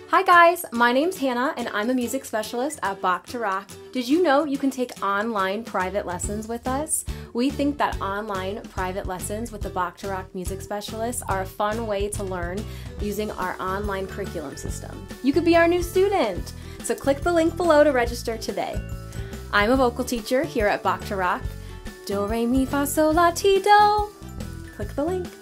Hi guys, my name's Hannah and I'm a music specialist at Bach to Rock. Did you know you can take online private lessons with us? We think that online private lessons with the Bach to Rock music specialists are a fun way to learn using our online curriculum system. You could be our new student, so click the link below to register today. I'm a vocal teacher here at Bach to Rock. Do, re, mi, fa, sol, la, ti, do. Click the link.